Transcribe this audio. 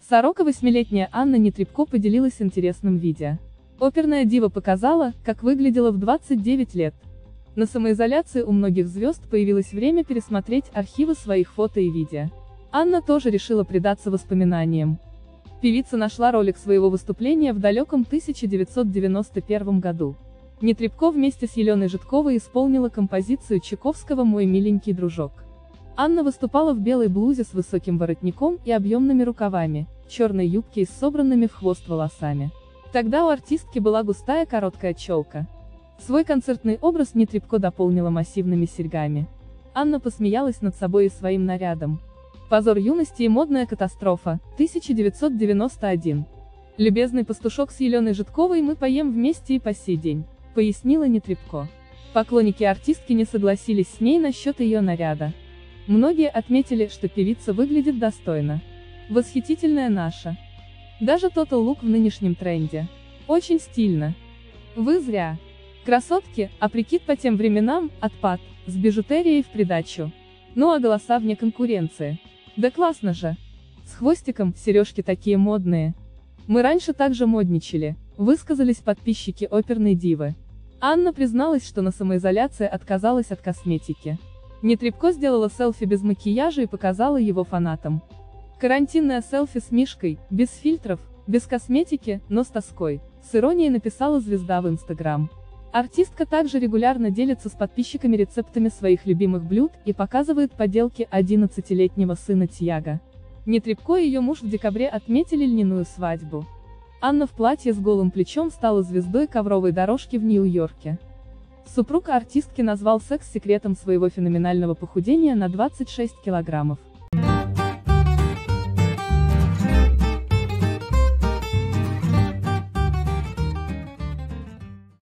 48-летняя Анна Нетребко поделилась интересным видео. Оперная дива показала, как выглядела в 29 лет. На самоизоляции у многих звезд появилось время пересмотреть архивы своих фото и видео. Анна тоже решила предаться воспоминаниям. Певица нашла ролик своего выступления в далеком 1991 году. Нетребко вместе с Еленой Жидковой исполнила композицию Чайковского «Мой миленький дружок». Анна выступала в белой блузе с высоким воротником и объемными рукавами, черной юбке и с собранными в хвост волосами. Тогда у артистки была густая короткая челка. Свой концертный образ Нетребко дополнила массивными серьгами. Анна посмеялась над собой и своим нарядом. Позор юности и модная катастрофа, 1991. «Любезный пастушок с Еленой Жидковой мы поем вместе и по сей день», пояснила Нетребко. Поклонники артистки не согласились с ней насчет ее наряда. Многие отметили, что певица выглядит достойно. Восхитительная наша. Даже Total Look в нынешнем тренде. Очень стильно. Вы зря. Красотки, а прикид по тем временам, отпад, с бижутерией в придачу. Ну а голоса вне конкуренции. Да классно же. С хвостиком, сережки такие модные. Мы раньше также модничали, высказались подписчики оперной дивы. Анна призналась, что на самоизоляции отказалась от косметики. Нетребко сделала селфи без макияжа и показала его фанатам. Карантинное селфи с Мишкой, без фильтров, без косметики, но с тоской, с иронией написала звезда в Инстаграм. Артистка также регулярно делится с подписчиками рецептами своих любимых блюд и показывает поделки 11-летнего сына Тьяго. Нетребко и ее муж в декабре отметили льняную свадьбу. Анна в платье с голым плечом стала звездой ковровой дорожки в Нью-Йорке. Супруг артистки назвал секс секретом своего феноменального похудения на 26 килограммов.